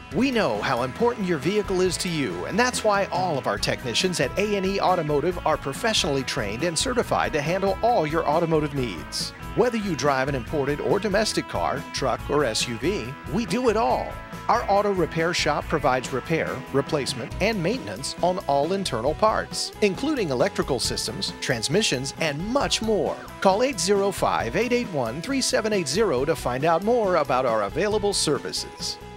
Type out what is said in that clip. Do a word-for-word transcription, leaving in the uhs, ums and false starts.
We know how important your vehicle is to you, and that's why all of our technicians at A E Automotive are professionally trained and certified to handle all your automotive needs. Whether you drive an imported or domestic car, truck, or S U V, we do it all. Our auto repair shop provides repair, replacement, and maintenance on all internal parts, including electrical systems, transmissions, and much more. Call eight zero five, eight eight one, three seven eight zero to find out more about our available services.